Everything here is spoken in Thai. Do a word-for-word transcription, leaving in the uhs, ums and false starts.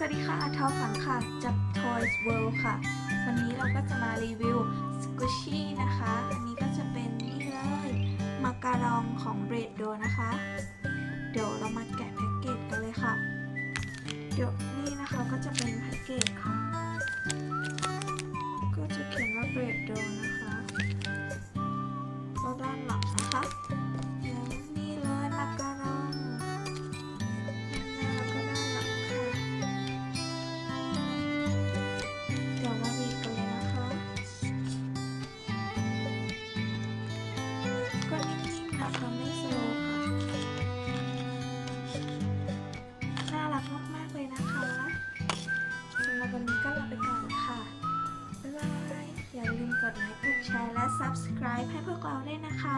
วัสดีค่ะท็อปฝันค่ะจาก Toys World ค่ะวันนี้เราก็จะมารีวิวสกูชี่นะคะอันนี้ก็จะเป็นนี่เลยมาการองของ Breadou นะคะเดี๋ยวเรามาแกะแพ็กเกจกันเลยค่ะเดี๋ยวนี่นะคะก็จะเป็นแพ็กเกจค่ะก็จะเขียนว่า Breadou นะคะก็ด้านหลังนะคะนี่เลยมาการองวันนี้ก็ลาไปก่อนค่ะ บ๊ายบาย อย่าลืมกดไลค์ กดแชร์ และ ซับสไครบ์ ให้พวกเราด้วยนะคะ